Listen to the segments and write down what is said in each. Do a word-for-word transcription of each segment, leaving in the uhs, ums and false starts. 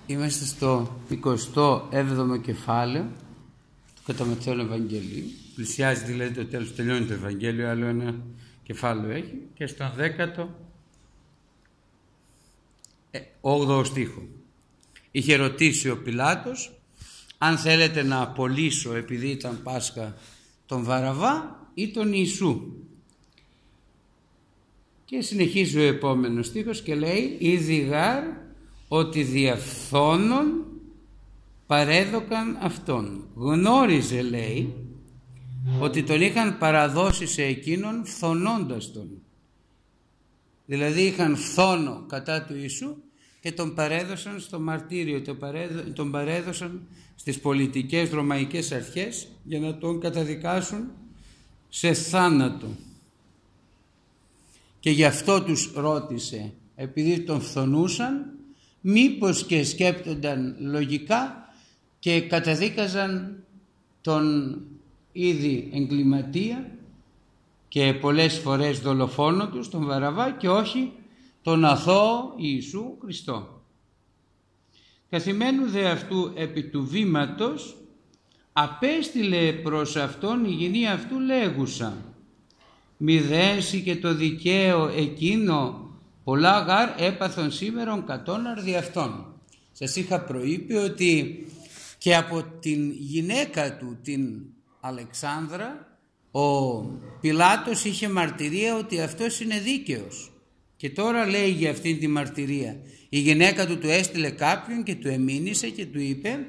Είμαστε στο εικοστό έβδομο κεφάλαιο του κατά Ματθαίον Ευαγγελίου. Πλησιάζει δηλαδή το τέλος, τελειώνει το Ευαγγέλιο, άλλο ένα κεφάλαιο έχει, και στον δέκατο όγδοο στίχο. Είχε ρωτήσει ο Πιλάτος αν θέλετε να απολύσω, επειδή ήταν Πάσχα, τον Βαραβά ή τον Ιησού. Και συνεχίζει ο επόμενος στίχος και λέει: «Ήδη γάρ ότι διαφθόνων παρέδωκαν αυτόν». Γνώριζε, λέει, ότι τον είχαν παραδώσει σε εκείνον φθονώντας τον. Δηλαδή είχαν φθόνο κατά του Ιησού και τον παρέδωσαν στο μαρτύριο, τον, παρέδω, τον παρέδωσαν στις πολιτικές ρωμαϊκές αρχές για να τον καταδικάσουν σε θάνατο. Και γι' αυτό τους ρώτησε, επειδή τον φθονούσαν, μήπως και σκέπτονταν λογικά και καταδίκαζαν τον ήδη εγκληματία και πολλές φορές δολοφόνο τους, τον Βαραβά, και όχι τον αθώο Ιησού Χριστό. Καθημένου δε αυτού επί του βήματος απέστειλε προς αυτόν η γυνή αυτού λέγουσα: «Μη δέσει και το δικαίο εκείνο, πολλά γάρ έπαθον σήμερον κατών αρδι αυτών». Σας είχα προείπει ότι και από την γυναίκα του, την Αλεξάνδρα, ο Πιλάτος είχε μαρτυρία ότι αυτός είναι δίκαιος. Και τώρα λέει για αυτήν τη μαρτυρία. Η γυναίκα του του έστειλε κάποιον και του εμήνυσε και του είπε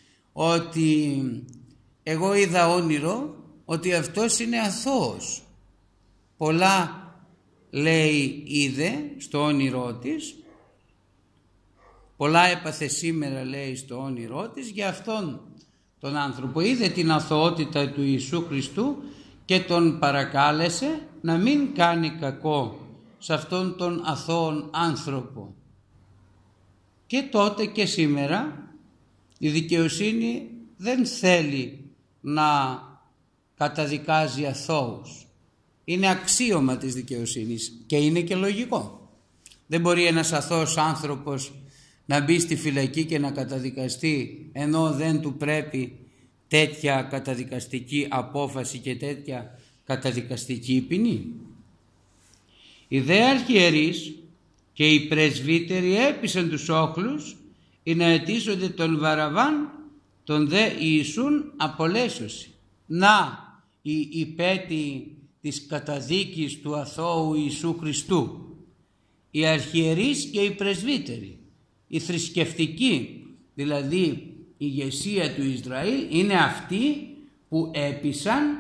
ότι εγώ είδα όνειρο ότι αυτός είναι αθώος. Πολλά, λέει, είδε στο όνειρό της, πολλά έπαθε σήμερα, λέει, στο όνειρό της για αυτόν τον άνθρωπο. Είδε την αθωότητα του Ιησού Χριστού και τον παρακάλεσε να μην κάνει κακό σε αυτόν τον αθώον άνθρωπο. Και τότε και σήμερα η δικαιοσύνη δεν θέλει να καταδικάζει αθώους. Είναι αξίωμα της δικαιοσύνης και είναι και λογικό. Δεν μπορεί ένας αθώος άνθρωπος να μπει στη φυλακή και να καταδικαστεί ενώ δεν του πρέπει τέτοια καταδικαστική απόφαση και τέτοια καταδικαστική ποινή. Οι δε αρχιερείς και οι πρεσβύτεροι έπεισαν τους όχλους ή να αιτήσονται τον Βαραβάν, τον δε Ιησούν απολέσωση. Να η υπέτη της καταδίκης του αθώου Ιησού Χριστού. Οι αρχιερείς και οι πρεσβύτεροι, οι θρησκευτικοί, δηλαδή η ηγεσία του Ισραήλ, είναι αυτοί που έπεισαν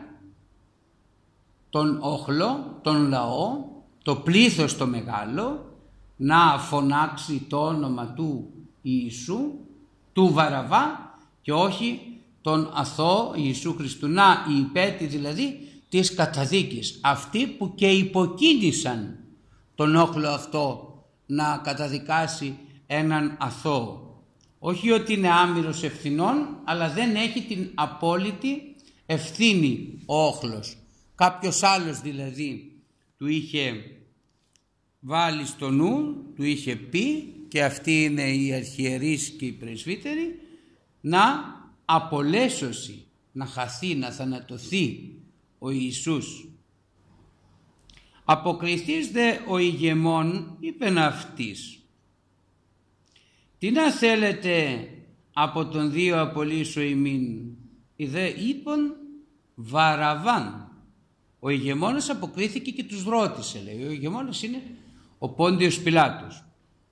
τον όχλο, τον λαό, το πλήθος το μεγάλο, να φωνάξει το όνομα του Ιησού, του Βαραβά, και όχι τον αθώο Ιησού Χριστού. Να οι υπέτη δηλαδή της καταδίκης, αυτοί που και υποκίνησαν τον όχλο αυτό να καταδικάσει έναν αθώο. Όχι ότι είναι άμυρος ευθυνών, αλλά δεν έχει την απόλυτη ευθύνη ο όχλος. Κάποιος άλλος δηλαδή του είχε βάλει στο νου, του είχε πει, και αυτοί είναι οι αρχιερείς και οι πρεσβύτεροι, να απολέσωση, να χαθεί, να θανατωθεί ο Ιησούς. Αποκριθείς δε ο ηγεμόν, είπεν αυτής: «Τι να θέλετε από τον δύο απολύσω ημίν?» Οι δε είπον Βαραβάν. Ο ηγεμόνας αποκρίθηκε και τους ρώτησε, λέει. Ο ηγεμόνας είναι ο Πόντιος Πιλάτος.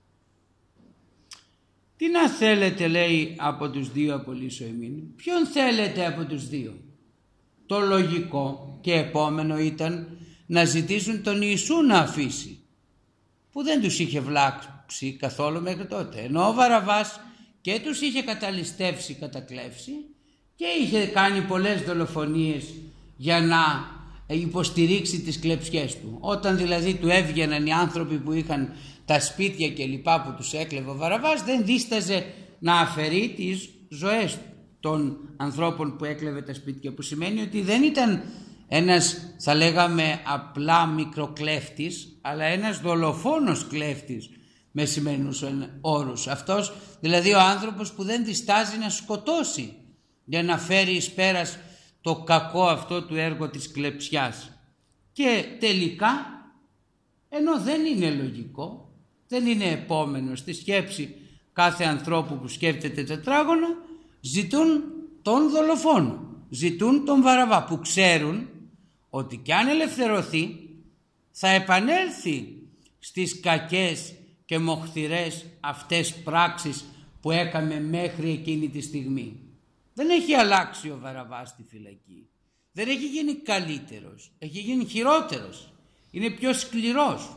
«Τι να θέλετε», λέει, «από τους δύο απολύσω ημίν?» Ποιον θέλετε από τους δύο? Το λογικό και επόμενο ήταν να ζητήσουν τον Ιησού να αφήσει, που δεν τους είχε βλάξει καθόλου μέχρι τότε, ενώ ο Βαραβάς και τους είχε καταλυστεύσει, κατακλέψει και είχε κάνει πολλές δολοφονίες για να υποστηρίξει τις κλεψιές του. Όταν δηλαδή του έβγαιναν οι άνθρωποι που είχαν τα σπίτια και λοιπά που τους έκλεβε ο Βαραβάς, δεν δίσταζε να αφαιρεί τις ζωές των ανθρώπων που έκλεβε τα σπίτια, που σημαίνει ότι δεν ήταν ένας, θα λέγαμε, απλά μικροκλέφτης, αλλά ένας δολοφόνος κλέφτης με σημερινούς όρους. Αυτός δηλαδή ο άνθρωπος που δεν διστάζει να σκοτώσει για να φέρει εις πέρας το κακό αυτό του έργο της κλεψιάς. Και τελικά, ενώ δεν είναι λογικό, δεν είναι επόμενο στη σκέψη κάθε ανθρώπου που σκέφτεται τετράγωνα, ζητούν τον δολοφόνο, ζητούν τον Βαραβά, που ξέρουν ότι κι αν ελευθερωθεί θα επανέλθει στις κακές και μοχθηρές αυτές πράξεις που έκαμε μέχρι εκείνη τη στιγμή. Δεν έχει αλλάξει ο Βαραβάς στη φυλακή. Δεν έχει γίνει καλύτερος, έχει γίνει χειρότερος. Είναι πιο σκληρός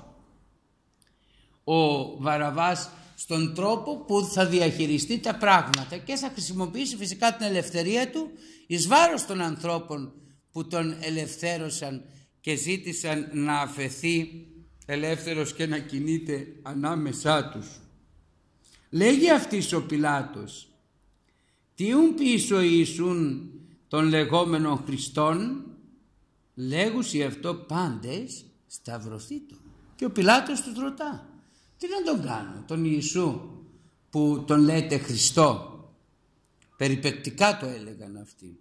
ο Βαραβάς στον τρόπο που θα διαχειριστεί τα πράγματα και θα χρησιμοποιήσει φυσικά την ελευθερία του εις βάρος των ανθρώπων που τον ελευθέρωσαν και ζήτησαν να αφαιθεί ελεύθερος και να κινείται ανάμεσά τους. Λέγει αυτής ο Πιλάτος, «Τίουν πίσω Ιησούν των λεγόμενων Χριστών, λέγουσι αυτό πάντες σταυρωθήτων». Και ο Πιλάτος τους ρωτά, τι να τον κάνω τον Ιησού που τον λέτε Χριστό? Περιπεκτικά το έλεγαν αυτοί.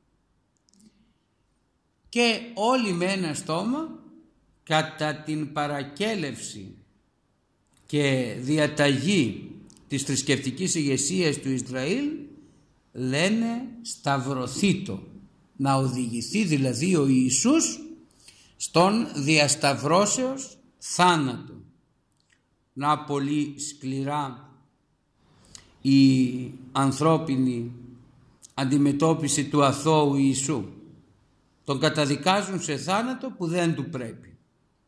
Και όλοι με ένα στόμα κατά την παρακέλευση και διαταγή της θρησκευτικής ηγεσίας του Ισραήλ λένε σταυρωθήτο, να οδηγηθεί δηλαδή ο Ιησούς στον διασταυρώσεως θάνατο. Να πολύ σκληρά η ανθρώπινη αντιμετώπιση του αθώου Ιησού. Τον καταδικάζουν σε θάνατο που δεν του πρέπει.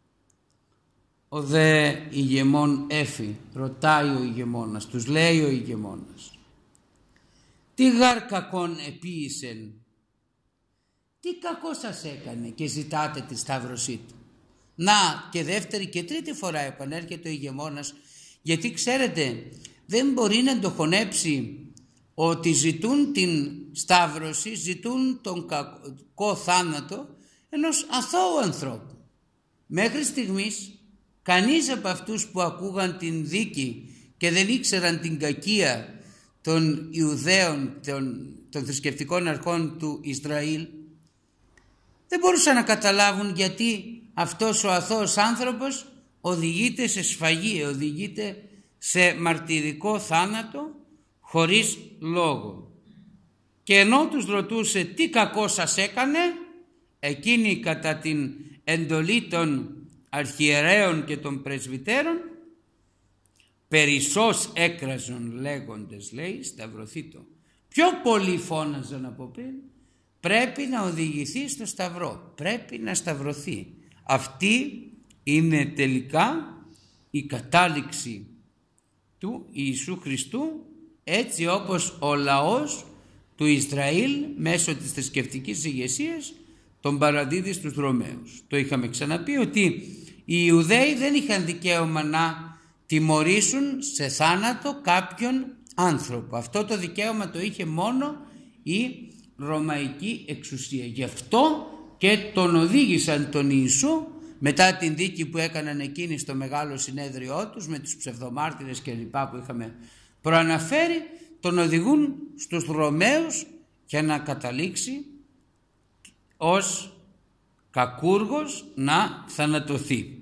Ο δε ηγεμόν έφη, ρωτάει ο ηγεμόνας, τους λέει ο ηγεμόνας, τι γάρ κακόν επίησεν, τι κακό σας έκανε και ζητάτε τη σταύρωσή του? Να, και δεύτερη και τρίτη φορά επανέρχεται ο ηγεμόνας, γιατί ξέρετε δεν μπορεί να το χωνέψει ότι ζητούν την σταύρωση, ζητούν τον κακό θάνατο ενός αθώου ανθρώπου. Μέχρι στιγμής κανείς από αυτούς που ακούγαν την δίκη και δεν ήξεραν την κακία των Ιουδαίων, των, των θρησκευτικών αρχών του Ισραήλ, δεν μπορούσαν να καταλάβουν γιατί αυτός ο αθώος άνθρωπος οδηγείται σε σφαγή, οδηγείται σε μαρτυρικό θάνατο χωρίς λόγο. Και ενώ τους ρωτούσε τι κακό σας έκανε, εκείνοι κατά την εντολή των αρχιερέων και των πρεσβυτέρων περισσώς έκραζον λέγοντες, λέει, σταυρωθήτο. Πιο πολύ φώναζαν από πριν, πρέπει να οδηγηθεί στο σταυρό, πρέπει να σταυρωθεί. Αυτή είναι τελικά η κατάληξη του Ιησού Χριστού, έτσι όπως ο λαός του Ισραήλ μέσω της θρησκευτικής ηγεσίας τον παραδίδει στους Ρωμαίους. Το είχαμε ξαναπεί ότι οι Ιουδαίοι δεν είχαν δικαίωμα να τιμωρήσουν σε θάνατο κάποιον άνθρωπο. Αυτό το δικαίωμα το είχε μόνο η Ρωμαϊκή εξουσία. Γι' αυτό και τον οδήγησαν τον Ιησού μετά την δίκη που έκαναν εκείνοι στο μεγάλο συνέδριό τους με τους ψευδομάρτυρες και λοιπά που είχαμε προαναφέρει, τον οδηγούν στους Ρωμαίους για να καταλήξει ως κακούργος να θανατωθεί.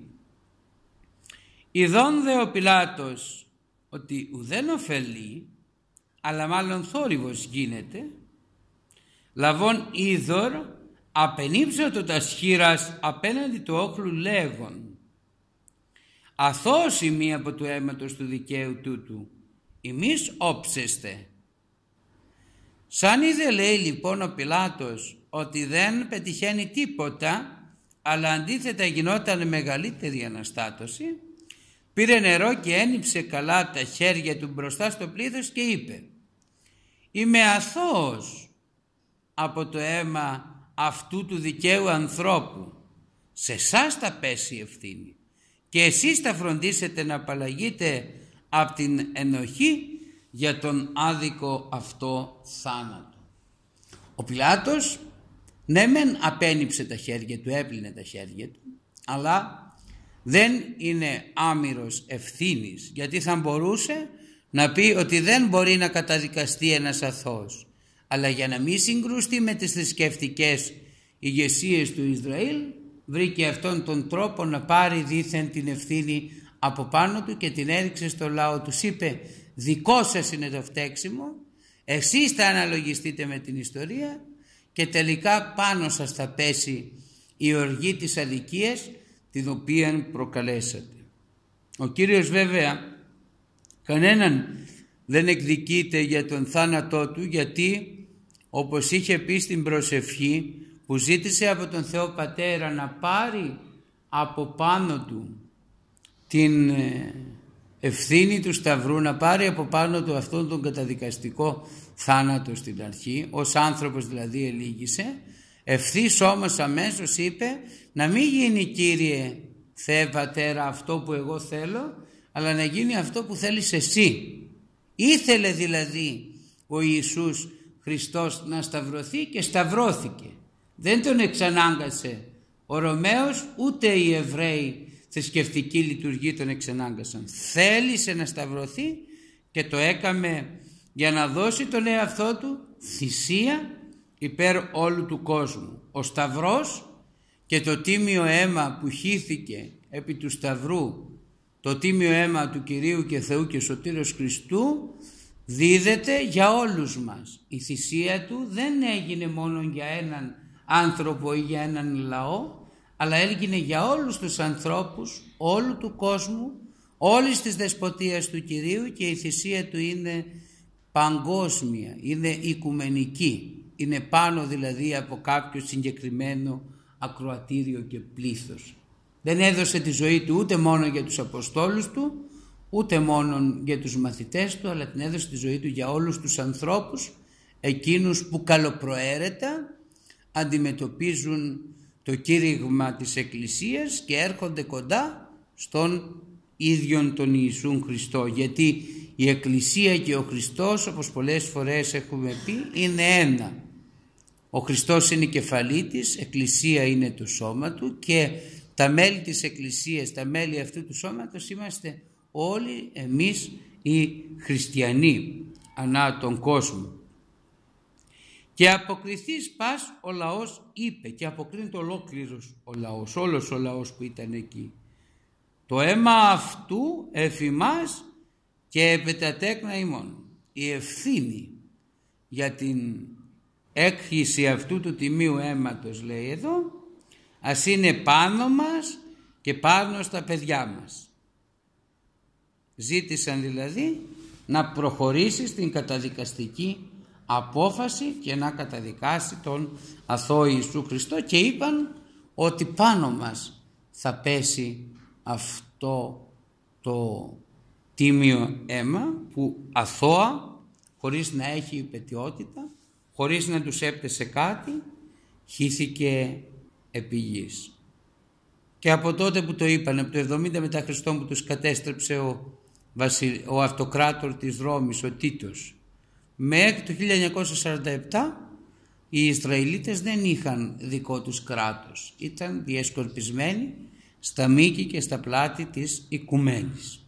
Ειδών δε ο Πιλάτος ότι ουδέν ωφελεί, αλλά μάλλον θόρυβος γίνεται, λαβών είδωρ απενύψωτο τα σχήρας απέναντι του όχλου λέγον, αθώος ημί από του αίματος του δικαίου τούτου, ημείς όψεστε. Σαν είδε, λέει λοιπόν ο Πιλάτος, ότι δεν πετυχαίνει τίποτα, αλλά αντίθετα γινόταν μεγαλύτερη αναστάτωση, πήρε νερό και ένυψε καλά τα χέρια του μπροστά στο πλήθος και είπε, είμαι αθώος από το αίμα αυτού του δικαίου ανθρώπου. Σε εσάς θα πέσει η ευθύνη και εσείς θα φροντίσετε να απαλλαγείτε από την ενοχή για τον άδικο αυτό θάνατο. Ο Πιλάτος ναι μεν απένυψε τα χέρια του, έπλυνε τα χέρια του, αλλά δεν είναι άμυρος ευθύνης, γιατί θα μπορούσε να πει ότι δεν μπορεί να καταδικαστεί ένας αθώος, αλλά για να μην συγκρουστεί με τις θρησκευτικές ηγεσίες του Ισραήλ, βρήκε αυτόν τον τρόπο να πάρει δήθεν την ευθύνη από πάνω του και την έριξε στο λαό. Τους είπε, δικό σας είναι το φταίξιμο, εσείς θα αναλογιστείτε με την ιστορία και τελικά πάνω σας θα πέσει η οργή της αδικίας την οποία προκαλέσατε. Ο Κύριος βέβαια κανέναν δεν εκδικείται για τον θάνατό του, γιατί όπως είχε πει στην προσευχή που ζήτησε από τον Θεό Πατέρα να πάρει από πάνω του την ευθύνη του Σταυρού, να πάρει από πάνω του αυτόν τον καταδικαστικό θάνατο στην αρχή, ως άνθρωπος δηλαδή ελίγησε, ευθύς όμως αμέσως είπε, να μην γίνει Κύριε Θεέ Πατέρα αυτό που εγώ θέλω, αλλά να γίνει αυτό που θέλεις εσύ. Ήθελε δηλαδή ο Ιησούς Χριστός να σταυρωθεί και σταυρώθηκε. Δεν τον εξανάγκασε ο Ρωμαίος, ούτε οι Εβραίοι θρησκευτική λειτουργία τον εξανάγκασαν. Θέλησε να σταυρωθεί και το έκαμε για να δώσει τον εαυτό του θυσία υπέρ όλου του κόσμου. Ο Σταυρός και το τίμιο αίμα που χύθηκε επί του Σταυρού, το τίμιο αίμα του Κυρίου και Θεού και Σωτήρος Χριστού, δίδεται για όλους μας. Η θυσία του δεν έγινε μόνο για έναν άνθρωπο ή για έναν λαό, αλλά έγινε για όλους τους ανθρώπους όλου του κόσμου, όλης της δεσποτείας του Κυρίου, και η θυσία του είναι παγκόσμια, είναι οικουμενική, είναι πάνω δηλαδή από κάποιο συγκεκριμένο ακροατήριο και πλήθος. Δεν έδωσε τη ζωή του ούτε μόνο για τους Αποστόλους του, ούτε μόνο για τους μαθητές του, αλλά την έδωσε τη ζωή του για όλους τους ανθρώπους, εκείνους που καλοπροαίρετα αντιμετωπίζουν το κήρυγμα της Εκκλησίας και έρχονται κοντά στον ίδιον τον Ιησούν Χριστό, γιατί η Εκκλησία και ο Χριστός, όπως πολλές φορές έχουμε πει, είναι ένα. Ο Χριστός είναι η κεφαλή της, Εκκλησία είναι το σώμα του, και τα μέλη της Εκκλησίας, τα μέλη αυτού του σώματος είμαστε όλοι εμείς οι χριστιανοί ανά τον κόσμο. Και αποκριθείς πας ο λαός, είπε, και αποκρίνεται ολόκληρος ο λαός, όλος ο λαός που ήταν εκεί. Το αίμα αυτού εφημάς και επετατέκνα ημών. Η ευθύνη για την έκχυση αυτού του τιμίου αίματος, λέει εδώ, ας είναι πάνω μας και πάνω στα παιδιά μας. Ζήτησαν δηλαδή να προχωρήσει στην καταδικαστική απόφαση και να καταδικάσει τον αθώο Ιησού Χριστό, και είπαν ότι πάνω μας θα πέσει αυτό το τίμιο αίμα που αθώα, χωρίς να έχει υπαιτιότητα, χωρίς να τους έπτεσε κάτι, χύθηκε επί γης. Και από τότε που το είπαν, από το εβδομήντα μετά Χριστό που τους κατέστρεψε ο, βασιλ... ο αυτοκράτορ της Ρώμης, ο Τίτος, μέχρι το χίλια εννιακόσια σαράντα επτά οι Ισραηλίτες δεν είχαν δικό τους κράτος. Ήταν διασκορπισμένοι στα μήκη και στα πλάτη της οικουμένης.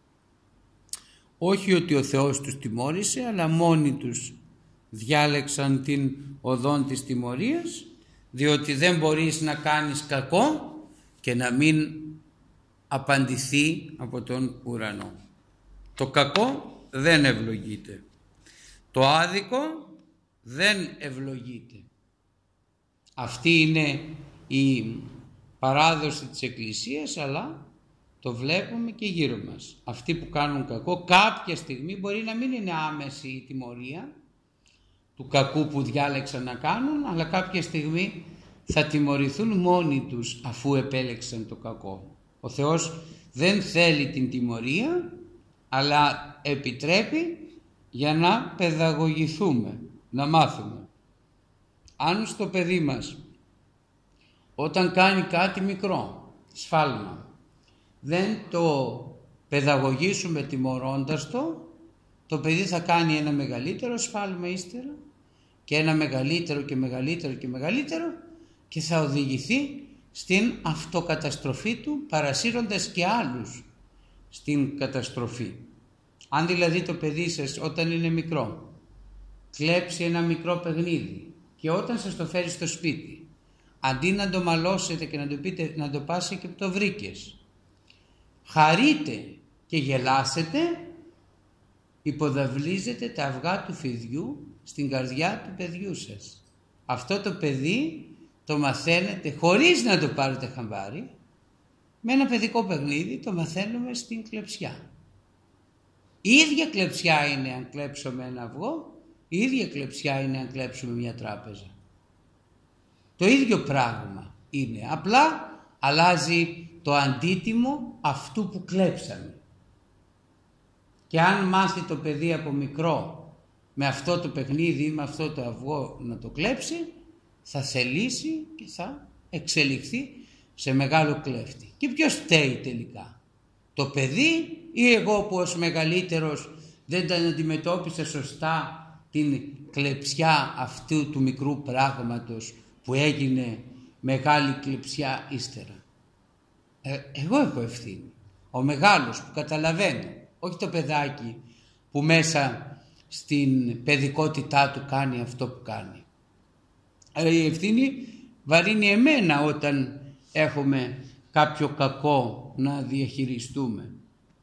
Όχι ότι ο Θεός τους τιμώρησε, αλλά μόνοι τους διάλεξαν την οδόν της τιμωρίας, διότι δεν μπορείς να κάνεις κακό και να μην απαντηθεί από τον ουρανό. Το κακό δεν ευλογείται. Το άδικο δεν ευλογείται. Αυτή είναι η παράδοση της Εκκλησίας, αλλά το βλέπουμε και γύρω μας. Αυτοί που κάνουν κακό κάποια στιγμή, μπορεί να μην είναι άμεση η τιμωρία του κακού που διάλεξαν να κάνουν, αλλά κάποια στιγμή θα τιμωρηθούν μόνοι τους αφού επέλεξαν το κακό. Ο Θεός δεν θέλει την τιμωρία, αλλά επιτρέπει για να παιδαγωγηθούμε, να μάθουμε. Αν στο παιδί μας όταν κάνει κάτι μικρό, σφάλμα, δεν το παιδαγωγήσουμε τιμωρώντας το, το παιδί θα κάνει ένα μεγαλύτερο σφάλμα ύστερα και ένα μεγαλύτερο και μεγαλύτερο και μεγαλύτερο, και θα οδηγηθεί στην αυτοκαταστροφή του, παρασύροντας και άλλους στην καταστροφή. Αν δηλαδή το παιδί σας όταν είναι μικρό κλέψει ένα μικρό παιχνίδι και όταν σας το φέρει στο σπίτι, αντί να το μαλώσετε και να το πείτε να το πάσει και που το βρήκες, χαρείτε και γελάσετε, υποδαβλίζετε τα αυγά του φιδιού στην καρδιά του παιδιού σας. Αυτό το παιδί το μαθαίνετε χωρίς να το πάρετε χαμπάρι, με ένα παιδικό παιχνίδι το μαθαίνουμε στην κλεψιά. Η ίδια κλεψιά είναι αν κλέψουμε ένα αυγό, η ίδια κλεψιά είναι αν κλέψουμε μια τράπεζα. Το ίδιο πράγμα είναι, απλά αλλάζει το αντίτιμο αυτού που κλέψαμε. Και αν μάθει το παιδί από μικρό με αυτό το παιχνίδι ή με αυτό το αυγό να το κλέψει, θα θελήσει και θα εξελιχθεί σε μεγάλο κλέφτη. Και ποιος φταίει τελικά, το παιδί ή εγώ που ως μεγαλύτερος δεν τα αντιμετώπισα σωστά την κλεψιά αυτού του μικρού πράγματος που έγινε μεγάλη κλεψιά ύστερα. Ε, εγώ έχω ευθύνη. Ο μεγάλος που καταλαβαίνει, όχι το παιδάκι που μέσα στην παιδικότητά του κάνει αυτό που κάνει. Αλλά η ευθύνη βαρύνει εμένα όταν έχουμε κάποιο κακό να διαχειριστούμε.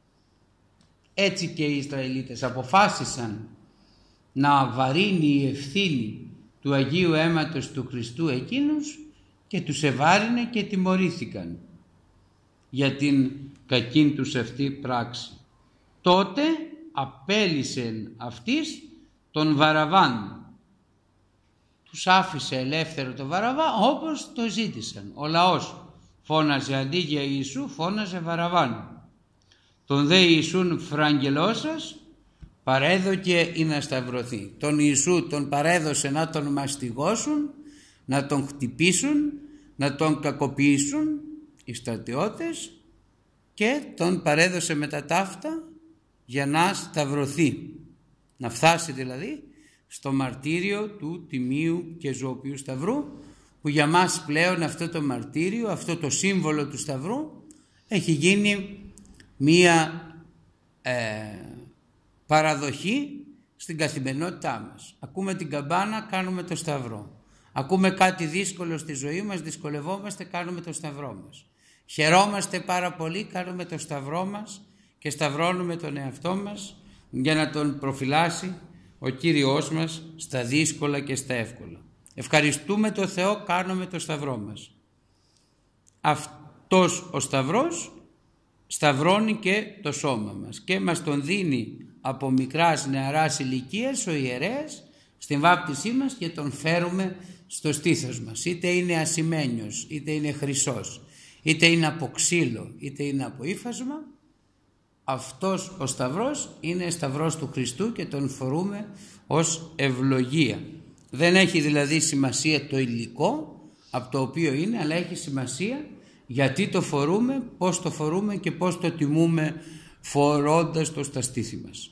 Έτσι και οι Ισραηλίτες αποφάσισαν να βαρύνει η ευθύνη του Αγίου Αίματος του Χριστού εκείνους και τους εβάρυνε και τιμωρήθηκαν για την κακήν τους αυτή πράξη. Τότε απέλυσεν αυτής τον Βαραβάν. Τους άφησε ελεύθερο το Βαραβά όπως το ζήτησαν. Ο λαός φώναζε αντί για Ιησού, φώναζε Βαραβάν. Τον δε Ιησούν φραγγελώσας παρέδωκε ή να σταυρωθεί. Τον Ιησού τον παρέδωσε να τον μαστιγώσουν, να τον χτυπήσουν, να τον κακοποιήσουν οι στρατιώτες και τον παρέδωσε με τα ταύτα για να σταυρωθεί. Να φτάσει δηλαδή στο μαρτύριο του Τιμίου και Ζωοποιού Σταυρού, που για μας πλέον αυτό το μαρτύριο, αυτό το σύμβολο του Σταυρού έχει γίνει μία ε, παραδοχή στην καθημερινότητά μας. Ακούμε την καμπάνα, κάνουμε το Σταυρό. Ακούμε κάτι δύσκολο στη ζωή μας, δυσκολευόμαστε, κάνουμε το Σταυρό μας. Χαιρόμαστε πάρα πολύ, κάνουμε το Σταυρό μας και σταυρώνουμε τον εαυτό μας για να τον προφυλάσει ο Κύριος μας στα δύσκολα και στα εύκολα. Ευχαριστούμε τον Θεό, κάνουμε το Σταυρό μας. Αυτός ο Σταυρός σταυρώνει και το σώμα μας και μας τον δίνει από μικράς νεαράς ηλικίας ο ιερέας στην βάπτισή μας και τον φέρουμε στο στήθος μας. Είτε είναι ασημένιος, είτε είναι χρυσός, είτε είναι από ξύλο, είτε είναι από ύφασμα. Αυτός ο Σταυρός είναι Σταυρός του Χριστού και τον φορούμε ως ευλογία. Δεν έχει δηλαδή σημασία το υλικό από το οποίο είναι, αλλά έχει σημασία γιατί το φορούμε, πώς το φορούμε και πώς το τιμούμε φορώντας το στα στήθη μας.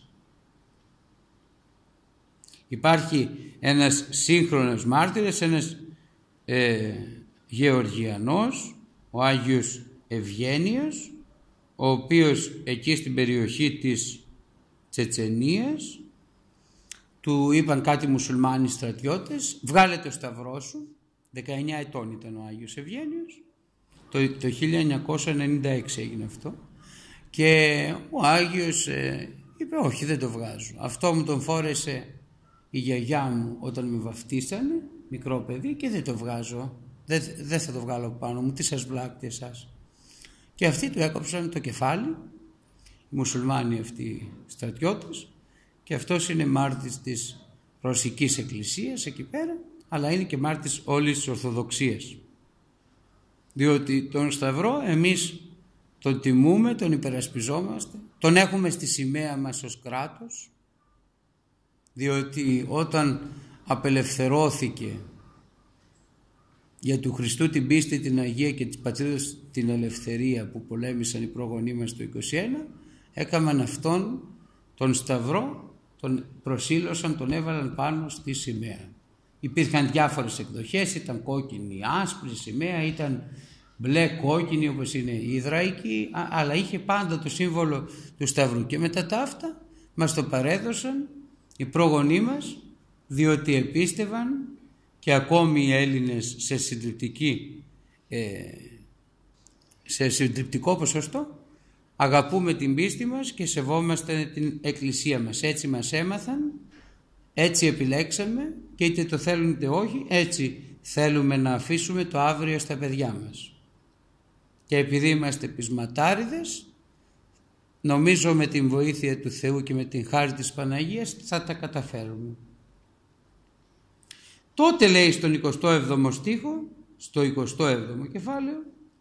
Υπάρχει ένας σύγχρονος μάρτυρας, ένας ε, Γεωργιανός, ο Άγιος Ευγένιος, ο οποίος εκεί στην περιοχή της Τσετσενίας του είπαν κάτι μουσουλμάνοι στρατιώτες, βγάλε το σταυρό σου, δεκαεννιά ετών ήταν ο Άγιος Ευγένιος, το, το χίλια εννιακόσια ενενήντα έξι έγινε αυτό, και ο Άγιος ε, είπε όχι, δεν το βγάζω, αυτό μου τον φόρεσε η γιαγιά μου όταν με βαφτίσανε, μικρό παιδί, και δεν το βγάζω, δεν, δεν θα το βγάλω πάνω μου, τι σας βλάπτει εσάς. Και αυτοί του έκοψαν το κεφάλι, οι μουσουλμάνοι αυτοί στρατιώτες, και αυτός είναι μάρτης της Ρωσικής Εκκλησίας εκεί πέρα, αλλά είναι και μάρτης όλης της Ορθοδοξίας. Διότι τον Σταυρό εμείς τον τιμούμε, τον υπερασπιζόμαστε, τον έχουμε στη σημαία μας ως κράτος, διότι όταν απελευθερώθηκε για του Χριστού την πίστη, την Αγία και της πατρίδας την ελευθερία που πολέμησαν οι πρόγονοί μας το είκοσι ένα, έκαναν αυτόν τον Σταυρό, τον προσήλωσαν, τον έβαλαν πάνω στη σημαία. Υπήρχαν διάφορες εκδοχές, ήταν κόκκινη, άσπρη σημαία, ήταν μπλε κόκκινη όπως είναι η Ιδραϊκή, αλλά είχε πάντα το σύμβολο του Σταυρού. Και μετά τα αυτά μας το παρέδωσαν οι πρόγονοί μας, διότι επίστευαν, και ακόμη οι Έλληνες σε συντριπτική ε, σε συντριπτικό ποσοστό, αγαπούμε την πίστη μας και σεβόμαστε την Εκκλησία μας. Έτσι μας έμαθαν, έτσι επιλέξαμε, και είτε το θέλουν είτε όχι, έτσι θέλουμε να αφήσουμε το αύριο στα παιδιά μας. Και επειδή είμαστε πεισματάριδες, νομίζω με την βοήθεια του Θεού και με την χάρη της Παναγίας θα τα καταφέρουμε. Τότε λέει στον εικοστό έβδομο στίχο, στο εικοστό έβδομο κεφάλαιο,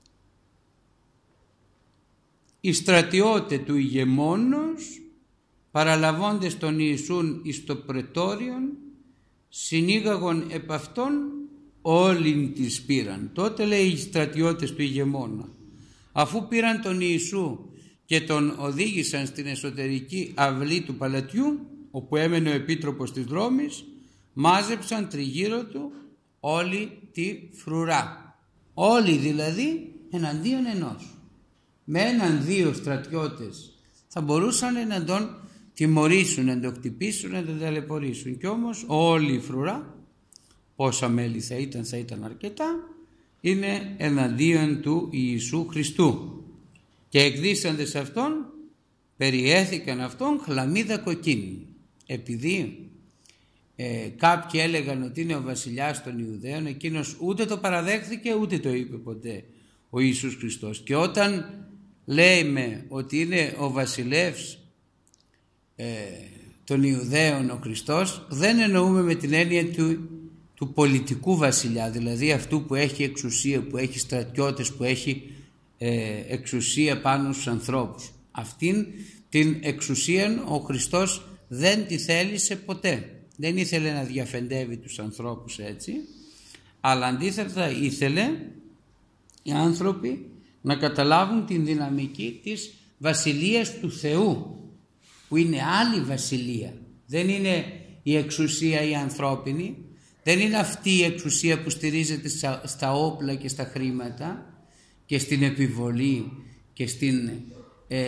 «Οι στρατιώτε του ηγεμόνος, παραλαβώντες τον Ιησούν εις το πρετόριον, συνήγαγον επ' αυτόν όλην της πήραν». Τότε λέει οι στρατιώτες του ηγεμόνα, αφού πήραν τον Ιησού και τον οδήγησαν στην εσωτερική αυλή του παλατιού, όπου έμενε ο επίτροπος της Ρώμης, μάζεψαν τριγύρω του όλη τη φρουρά. Όλοι δηλαδή εναντίον ενός. Με έναν δύο στρατιώτες θα μπορούσαν να τον τιμωρήσουν, να τον χτυπήσουν, να τον ταλαιπωρήσουν. Κι όμως όλη η φρουρά, πόσα μέλη θα ήταν, θα ήταν αρκετά, είναι εναντίον του Ιησού Χριστού. Και εκδίσαντες αυτόν, περιέθηκαν αυτόν χλαμίδα κοκκίνη. Επειδή ε, κάποιοι έλεγαν ότι είναι ο βασιλιάς των Ιουδαίων, εκείνος ούτε το παραδέχθηκε ούτε το είπε ποτέ ο Ιησούς Χριστός. Και όταν λέμε ότι είναι ο βασιλεύς ε, των Ιουδαίων ο Χριστός, δεν εννοούμε με την έννοια του, του πολιτικού βασιλιά, δηλαδή αυτού που έχει εξουσία, που έχει στρατιώτες, που έχει ε, εξουσία πάνω στους ανθρώπους. Αυτήν την εξουσία ο Χριστός δεν τη θέλησε ποτέ. Δεν ήθελε να διαφεντεύει τους ανθρώπους έτσι, αλλά αντίθετα ήθελε οι άνθρωποι να καταλάβουν την δυναμική της βασιλείας του Θεού, που είναι άλλη βασιλεία. Δεν είναι η εξουσία η ανθρώπινη, δεν είναι αυτή η εξουσία που στηρίζεται στα όπλα και στα χρήματα και στην επιβολή και, στην, ε,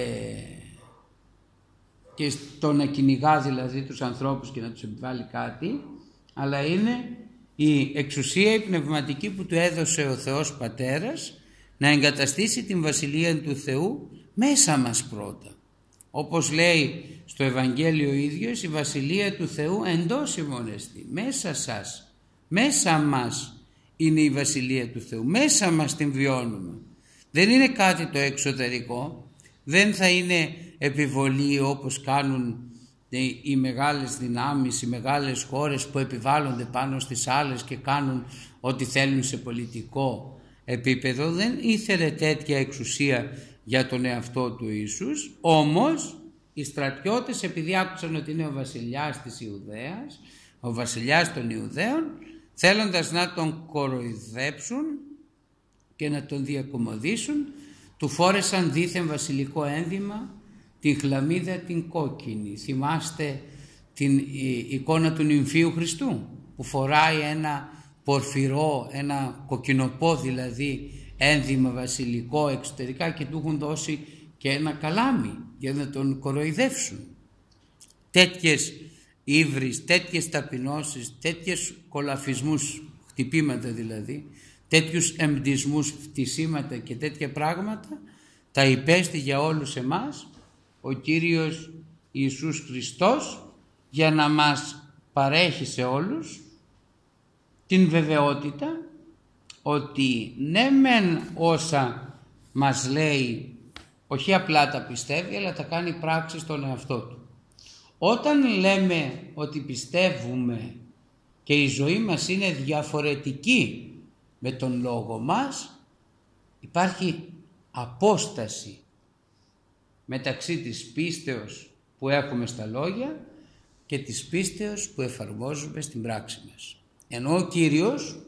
και στο να κυνηγά δηλαδή τους ανθρώπους και να τους επιβάλλει κάτι, αλλά είναι η εξουσία η πνευματική που του έδωσε ο Θεός Πατέρας να εγκαταστήσει την βασιλεία του Θεού μέσα μας πρώτα. Όπως λέει στο Ευαγγέλιο ο ίδιος, η βασιλεία του Θεού εντός ημών εστι, μέσα σας, μέσα μας είναι η βασιλεία του Θεού, μέσα μας την βιώνουμε. Δεν είναι κάτι το εξωτερικό, δεν θα είναι επιβολή όπως κάνουν οι μεγάλες δυνάμεις, οι μεγάλες χώρες που επιβάλλονται πάνω στις άλλες και κάνουν ό,τι θέλουν σε πολιτικό επίπεδο. Δεν ήθελε τέτοια εξουσία για τον εαυτό του Ιησούς, όμως οι στρατιώτες, επειδή άκουσαν ότι είναι ο βασιλιάς της Ιουδαίας, ο βασιλιάς των Ιουδαίων, θέλοντας να τον κοροϊδέψουν και να τον διακομωδήσουν, του φόρεσαν δήθεν βασιλικό ένδυμα, την χλαμίδα την κόκκινη. Θυμάστε την εικόνα του νυμφίου Χριστού που φοράει ένα πορφυρό, ένα κοκκινοπό δηλαδή ένδυμα βασιλικό εξωτερικά, και του έχουν δώσει και ένα καλάμι για να τον κοροϊδεύσουν. Τέτοιες ύβρις, τέτοιες ταπεινώσεις, τέτοιες κολαφισμούς, χτυπήματα δηλαδή, τέτοιους εμπτισμούς, φτισήματα και τέτοια πράγματα τα υπέστη για όλους εμάς ο Κύριος Ιησούς Χριστός, για να μας παρέχει σε όλους την βεβαιότητα ότι ναι μεν όσα μας λέει όχι απλά τα πιστεύει, αλλά τα κάνει πράξη στον εαυτό του. Όταν λέμε ότι πιστεύουμε και η ζωή μας είναι διαφορετική με τον λόγο μας, υπάρχει απόσταση μεταξύ της πίστεως που έχουμε στα λόγια και της πίστεως που εφαρμόζουμε στην πράξη μας. Ενώ ο Κύριος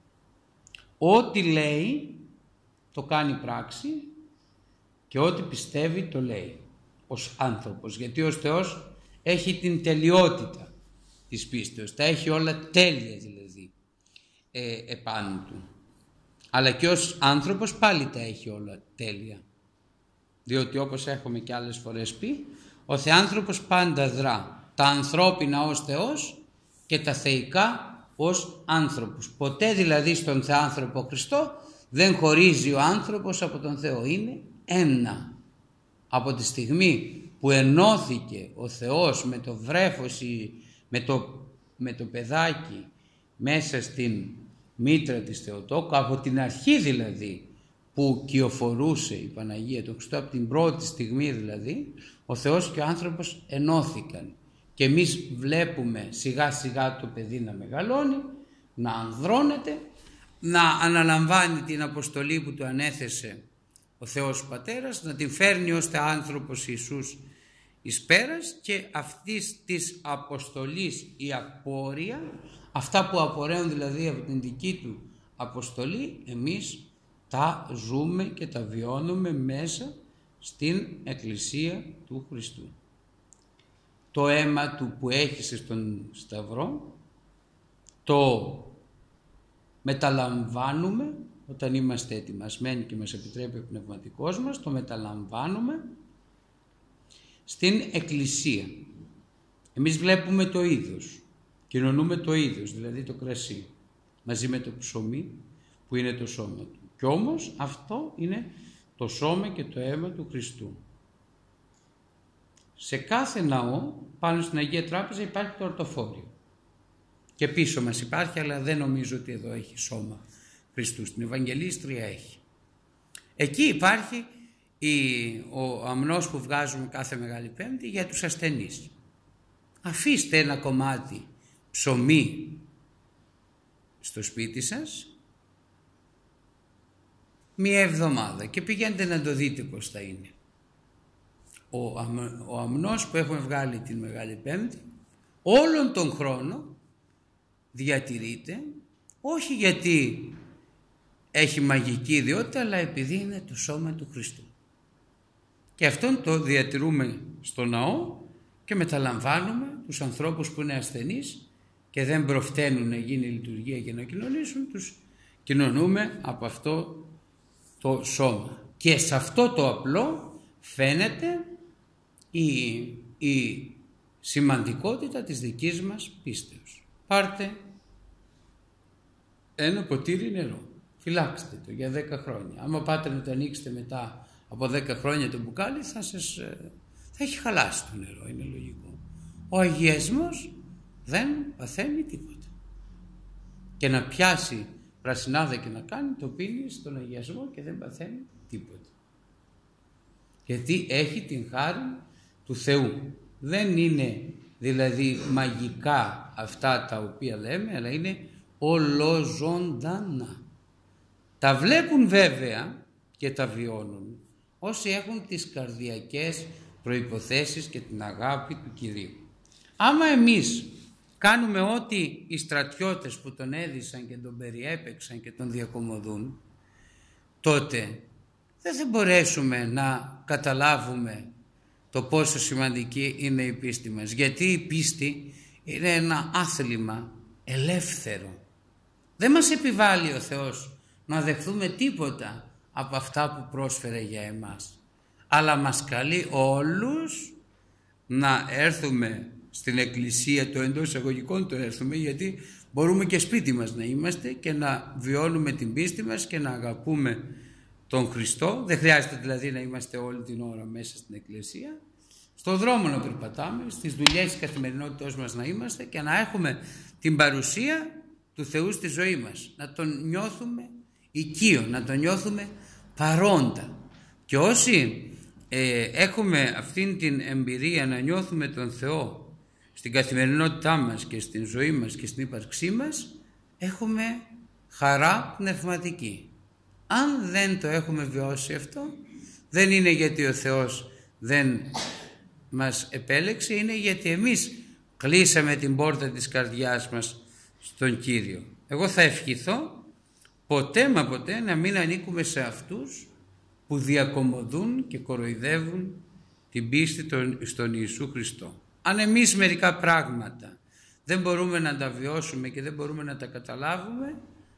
ό,τι λέει το κάνει πράξη και ό,τι πιστεύει το λέει ως άνθρωπος, γιατί ο Θεός έχει την τελειότητα της πίστεως, τα έχει όλα τέλεια δηλαδή ε, επάνω του. Αλλά και ως άνθρωπος πάλι τα έχει όλα τέλεια. Διότι όπως έχουμε και άλλες φορές πει, ο Θεάνθρωπος πάντα δρά τα ανθρώπινα ως Θεός και τα θεϊκά ως άνθρωπος. Ποτέ δηλαδή στον Θεάνθρωπο Χριστό δεν χωρίζει ο άνθρωπος από τον Θεό. Είναι ένα. Από τη στιγμή που ενώθηκε ο Θεός με το βρέφος, με το, με το παιδάκι μέσα στην μήτρα της Θεοτόκου, από την αρχή δηλαδή που κυοφορούσε η Παναγία του Χριστού, από την πρώτη στιγμή δηλαδή, ο Θεός και ο άνθρωπος ενώθηκαν. Και εμείς βλέπουμε σιγά σιγά το παιδί να μεγαλώνει, να ανδρώνεται, να αναλαμβάνει την αποστολή που του ανέθεσε ο Θεός ο Πατέρας, να την φέρνει ως άνθρωπος Ιησούς εις πέρας, και αυτής της αποστολής η απόρρεια, αυτά που απορρέουν δηλαδή από την δική του αποστολή, εμείς τα ζούμε και τα βιώνουμε μέσα στην Εκκλησία του Χριστού. Το αίμα του που έχησε στον Σταυρό το μεταλαμβάνουμε όταν είμαστε ετοιμασμένοι και μας επιτρέπει ο πνευματικός μας, το μεταλαμβάνουμε στην Εκκλησία. Εμείς βλέπουμε το είδος, κοινωνούμε το είδος, δηλαδή το κρασί, μαζί με το ψωμί που είναι το σώμα του. Κι όμως αυτό είναι το σώμα και το αίμα του Χριστού. Σε κάθε ναό, πάνω στην Αγία Τράπεζα, υπάρχει το ορτοφόριο. Και πίσω μας υπάρχει, αλλά δεν νομίζω ότι εδώ έχει σώμα Χριστού. Στην Ευαγγελίστρια έχει. Εκεί υπάρχει η, ο αμνός που βγάζουμε κάθε Μεγάλη Πέμπτη για τους ασθενείς. Αφήστε ένα κομμάτι ψωμί στο σπίτι σας μία εβδομάδα και πηγαίνετε να το δείτε πώς θα είναι. Ο, αμ, ο αμνός που έχουμε βγάλει την Μεγάλη Πέμπτη όλον τον χρόνο διατηρείται, όχι γιατί έχει μαγική ιδιότητα, αλλά επειδή είναι το σώμα του Χριστού. Και αυτόν το διατηρούμε στο ναό και μεταλαμβάνουμε τους ανθρώπους που είναι ασθενείς και δεν προφταίνουν να γίνει λειτουργία και να κοινωνήσουν, τους κοινωνούμε από αυτό το σώμα. Και σε αυτό το απλό φαίνεται η, η σημαντικότητα της δικής μας πίστεως. Πάρτε ένα ποτήρι νερό, φυλάξτε το για δέκα χρόνια. Άμα πάτε να το ανοίξετε μετά από δέκα χρόνια το μπουκάλι, θα, σας, θα έχει χαλάσει το νερό, είναι λογικό. Ο αγιασμός δεν παθαίνει τίποτα. Και να πιάσει πρασινάδα και να κάνει, το πίνει στον αγιασμό και δεν παθαίνει τίποτα. Γιατί έχει την χάρη του Θεού. Δεν είναι δηλαδή μαγικά αυτά τα οποία λέμε, αλλά είναι ολοζωντανά. Τα βλέπουν βέβαια και τα βιώνουν όσοι έχουν τις καρδιακές προϋποθέσεις και την αγάπη του Κυρίου. Άμα εμείς κάνουμε ό,τι οι στρατιώτες που τον έδισαν και τον περιέπαιξαν και τον διακομωδούν, τότε δεν θα μπορέσουμε να καταλάβουμε το πόσο σημαντική είναι η πίστη μας. Γιατί η πίστη είναι ένα άθλημα ελεύθερο. Δεν μας επιβάλλει ο Θεός να δεχθούμε τίποτα από αυτά που πρόσφερε για εμάς. Αλλά μας καλεί όλους να έρθουμε στην Εκκλησία, το εντός εισαγωγικών το έρθουμε, γιατί μπορούμε και σπίτι μας να είμαστε και να βιώνουμε την πίστη μας και να αγαπούμε τον Χριστό. Δεν χρειάζεται δηλαδή να είμαστε όλη την ώρα μέσα στην Εκκλησία. Στον δρόμο να περπατάμε, στις δουλειές της καθημερινότητας μας να είμαστε και να έχουμε την παρουσία του Θεού στη ζωή μας. Να τον νιώθουμε οικείο, να τον νιώθουμε παρόντα. Και όσοι ε, έχουμε αυτήν την εμπειρία να νιώθουμε τον Θεό στην καθημερινότητά μας και στην ζωή μας και στην ύπαρξή μας, έχουμε χαρά πνευματική. Αν δεν το έχουμε βιώσει αυτό, δεν είναι γιατί ο Θεός δεν μας επέλεξε, είναι γιατί εμείς κλείσαμε την πόρτα της καρδιάς μας στον Κύριο. Εγώ θα ευχηθώ ποτέ μα ποτέ να μην ανήκουμε σε αυτούς που διακομωδούν και κοροϊδεύουν την πίστη στον Ιησού Χριστό. Αν εμείς μερικά πράγματα δεν μπορούμε να τα βιώσουμε και δεν μπορούμε να τα καταλάβουμε,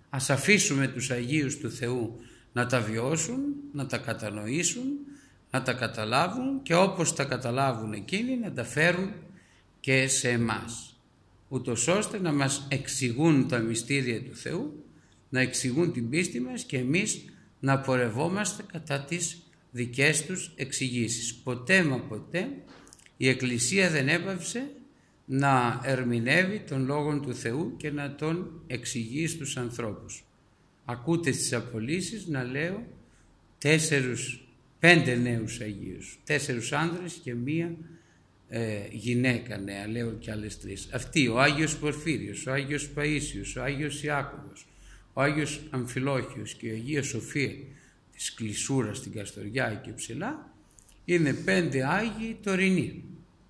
Ας αφήσουμε τους Αγίους του Θεού να τα βιώσουν, να τα κατανοήσουν, να τα καταλάβουν και όπως τα καταλάβουν εκείνοι να τα φέρουν και σε εμάς, ούτως ώστε να μας εξηγούν τα μυστήρια του Θεού, να εξηγούν την πίστη μας και εμείς να πορευόμαστε κατά τις δικές τους εξηγήσεις. Ποτέ μα ποτέ η Εκκλησία δεν έπαυσε να ερμηνεύει τον Λόγον του Θεού και να τον εξηγεί στους ανθρώπους. Ακούτε στις απολύσεις να λέω τέσσερους, πέντε νέους Αγίους, τέσσερους άνδρες και μία ε, γυναίκα νέα, λέω και άλλες τρεις. Αυτοί, ο Άγιος Πορφύριος, ο Άγιος Παΐσιος, ο Άγιος Ιάκωβος, ο Άγιος Αμφιλόχιος και η Αγία Σοφία της Κλεισούρας στην Καστοριά και ψηλά, είναι πέντε Άγιοι τωρινοί.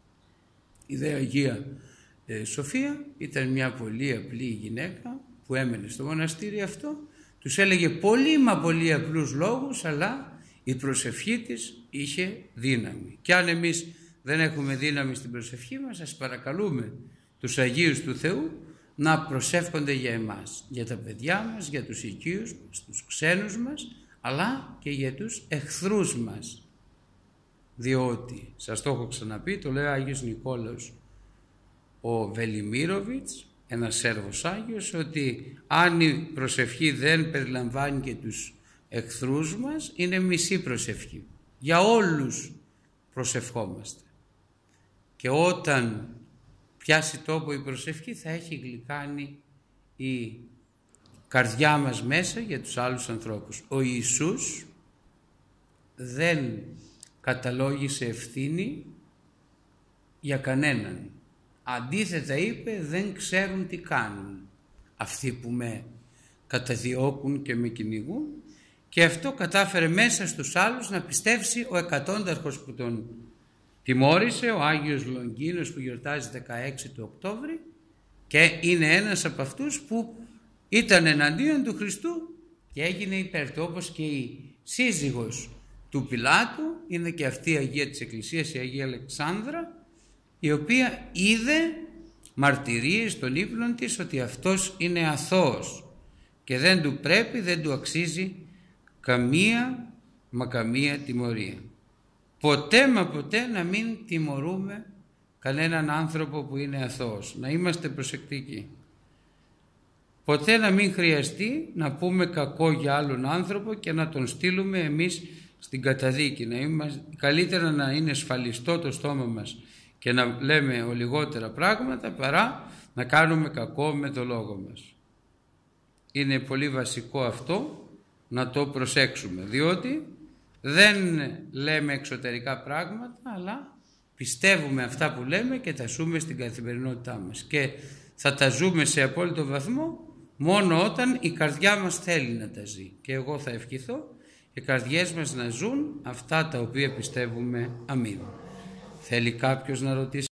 Η δε Αγία ε, Σοφία ήταν μια πολύ απλή γυναίκα που έμενε στο μοναστήρι αυτό, τους έλεγε πολύ μα πολύ απλούς λόγους, αλλά η προσευχή της είχε δύναμη. Και αν εμείς δεν έχουμε δύναμη στην προσευχή μας, ας παρακαλούμε τους Αγίους του Θεού να προσεύχονται για εμάς, για τα παιδιά μας, για τους οικείους μας, τους ξένους μας, αλλά και για τους εχθρούς μας. Διότι, σας το έχω ξαναπεί, το λέει ο Άγιος Νικόλαος ο Βελιμίροβιτς, ένας Σέρβος Άγιος, ότι αν η προσευχή δεν περιλαμβάνει και τους εχθρούς μας, είναι μισή προσευχή. Για όλους προσευχόμαστε. Και όταν πιάσει τόπο η προσευχή θα έχει γλυκάνει η καρδιά μας μέσα για τους άλλους ανθρώπους. Ο Ιησούς δεν καταλόγησε ευθύνη για κανέναν. Αντίθετα είπε, δεν ξέρουν τι κάνουν αυτοί που με καταδιώκουν και με κυνηγούν, και αυτό κατάφερε μέσα στους άλλους να πιστεύσει ο εκατόνταρχος που τον τιμώρησε, ο Άγιος Λονγκίνος που γιορτάζει δεκαέξι του Οκτώβρη, και είναι ένας από αυτούς που ήταν εναντίον του Χριστού και έγινε υπέρ του, όπως και η σύζυγος του Πιλάτου είναι και αυτή η Αγία της Εκκλησίας, η Αγία Αλεξάνδρα, η οποία είδε μαρτυρίες στον ύπνο της ότι αυτός είναι αθώος και δεν του πρέπει, δεν του αξίζει καμία μα καμία τιμωρία. Ποτέ μα ποτέ να μην τιμωρούμε κανέναν άνθρωπο που είναι αθώος, να είμαστε προσεκτικοί. Ποτέ να μην χρειαστεί να πούμε κακό για άλλον άνθρωπο και να τον στείλουμε εμείς στην καταδίκη. Να είμαστε, καλύτερα να είναι σφαλιστό το στόμα μας και να λέμε ο λιγότερα πράγματα παρά να κάνουμε κακό με το λόγο μας. Είναι πολύ βασικό αυτό να το προσέξουμε, διότι δεν λέμε εξωτερικά πράγματα, αλλά πιστεύουμε αυτά που λέμε και τα ζούμε στην καθημερινότητά μας, και θα τα ζούμε σε απόλυτο βαθμό μόνο όταν η καρδιά μας θέλει να τα ζει. Και εγώ θα ευχηθώ οι καρδιές μας να ζουν αυτά τα οποία πιστεύουμε. Αμήν. Θέλει κάποιος να ρωτήσει?